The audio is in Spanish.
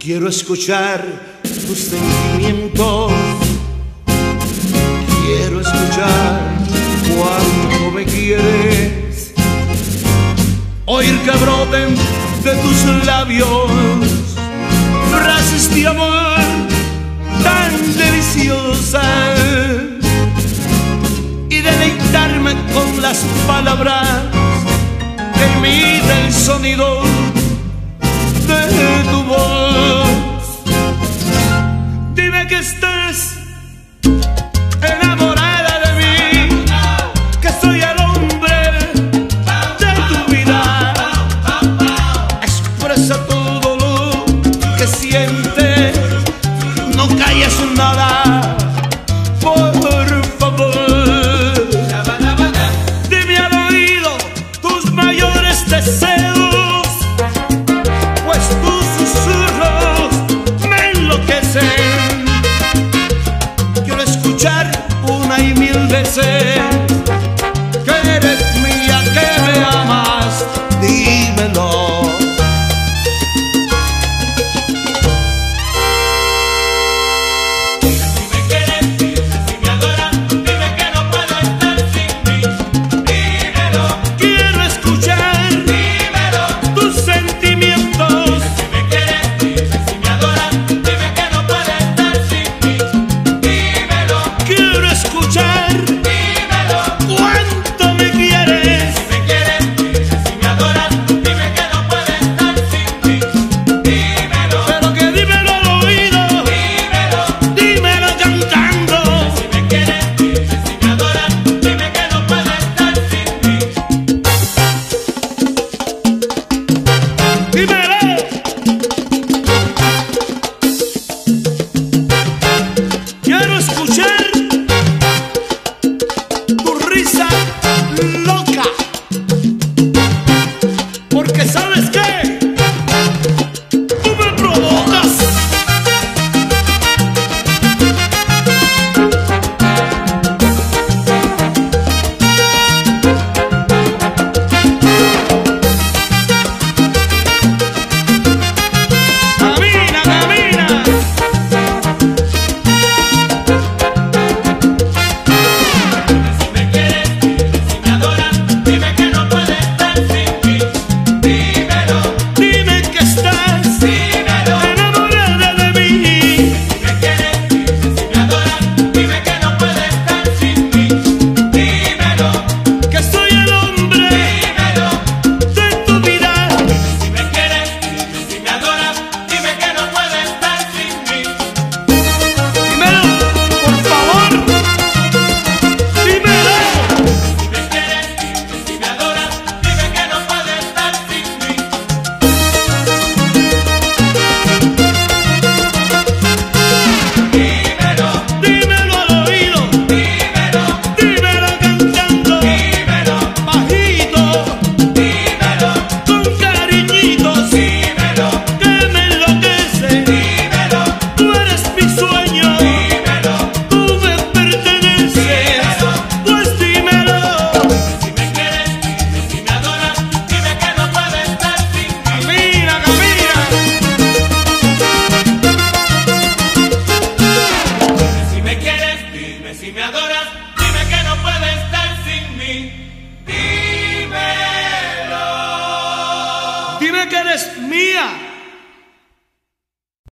Quiero escuchar tus sentimientos, quiero escuchar cuánto me quieres, oír que broten de tus labios frases de amor tan deliciosas y deleitarme con las palabras que imita el sonido de tu voz. Dime que estás enamorada de mí, que soy el hombre de tu vida. Expresa todo lo que sientes, no calles nada, por favor. Dime al oído tus mayores deseos, quiero escuchar una y mil veces que eres mía, que me amas, dímelo. Dime si me quieres, dime si me adoras, dime que no puedo estar sin mí, dímelo. Quiero escuchar, dímelo, tus sentimientos. dime si me quieres, dime si me adoras, dime que no puedo estar sin mí, dímelo. Quiero escuchar Dímelo, cuánto me quieres. si me quieres, dime si me adoras, dime que no puedo estar sin mí, dímelo. Pero que dímelo al oído, Dímelo, dímelo cantando. si me quieres, dime si me adoras, dime que no puedo estar sin mí. Dímelo. Quiero escuchar tu risa loca, porque ¿sabes qué? Tú me provocas. Camina, camina. Si me quieres, dime si me adoras, dime que no puedo estar sin mí, dímelo. Dime que estás Dímelo, enamorada de mí. si me quieres, dime si me adoras, dime que no puedo estar sin mí, dímelo. Que soy el hombre Dímelo, de tu vida. si me quieres, dime si me adoras, dime que no puedo estar sin mí. Dímelo, por favor. Dímelo. Si me quieres, dime si me adoras, dime que no puedo estar sin mí. Dímelo, Dímelo al oído. dímelo, Dímelo cantando. dímelo, Bajito, dímelo, con cariñitos. dímelo, Que me enloquece. dímelo, Tú eres mi sueño. dímelo. Tú me perteneces. Pues dímelo. Si me quieres, dime si me adoras, dime que no puedo estar sin mí. Camina, camina. Si me quieres, dime si me adoras, dime que no puedo estar sin mí. Dímelo. Dime que eres mía.